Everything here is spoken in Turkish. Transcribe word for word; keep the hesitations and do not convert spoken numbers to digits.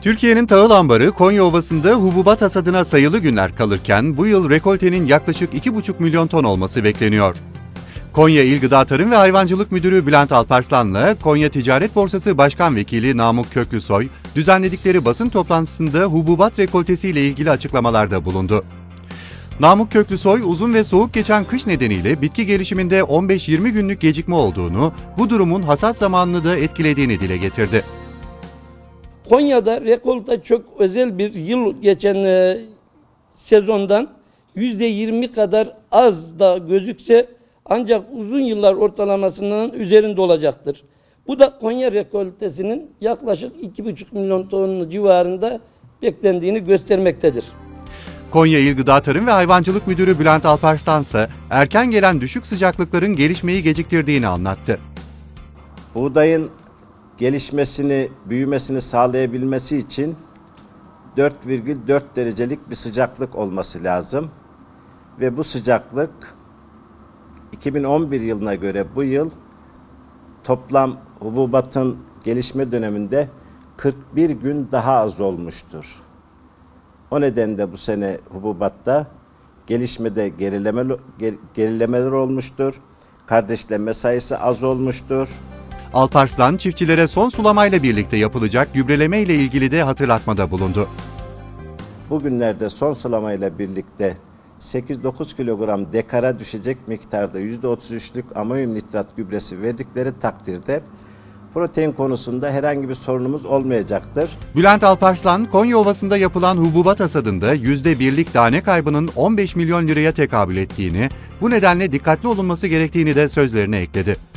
Türkiye'nin tahıl ambarı Konya Ovası'nda hububat hasadına sayılı günler kalırken bu yıl rekoltenin yaklaşık iki buçuk milyon ton olması bekleniyor. Konya İl Gıda Tarım ve Hayvancılık Müdürü Bülent Alparslan'la Konya Ticaret Borsası Başkan Vekili Namık Köklüsoy, düzenledikleri basın toplantısında hububat rekoltesiyle ilgili açıklamalarda bulundu. Namık Köklüsoy, uzun ve soğuk geçen kış nedeniyle bitki gelişiminde on beş yirmi günlük gecikme olduğunu, bu durumun hasat zamanını da etkilediğini dile getirdi. Konya'da rekolta çok özel bir yıl geçen e, sezondan yüzde yirmi kadar az da gözükse ancak uzun yıllar ortalamasının üzerinde olacaktır. Bu da Konya rekoltesinin yaklaşık iki buçuk milyon ton civarında beklendiğini göstermektedir. Konya İl Gıda Tarım ve Hayvancılık Müdürü Bülent Alparslan ise erken gelen düşük sıcaklıkların gelişmeyi geciktirdiğini anlattı. Buğdayın gelişmesini, büyümesini sağlayabilmesi için dört virgül dört derecelik bir sıcaklık olması lazım. Ve bu sıcaklık iki bin on bir yılına göre bu yıl toplam hububatın gelişme döneminde kırk bir gün daha az olmuştur. O nedenle bu sene hububatta gelişmede gerileme, gerilemeler olmuştur. Kardeşlenme sayısı az olmuştur. Alparslan, çiftçilere son sulamayla birlikte yapılacak gübreleme ile ilgili de hatırlatmada bulundu. Bugünlerde son sulamayla birlikte sekiz dokuz kilogram dekara düşecek miktarda yüzde otuz üçlük amonyum nitrat gübresi verdikleri takdirde protein konusunda herhangi bir sorunumuz olmayacaktır. Bülent Alparslan, Konya Ovası'nda yapılan hububat hasadında yüzde birlik tane kaybının on beş milyon liraya tekabül ettiğini, bu nedenle dikkatli olunması gerektiğini de sözlerine ekledi.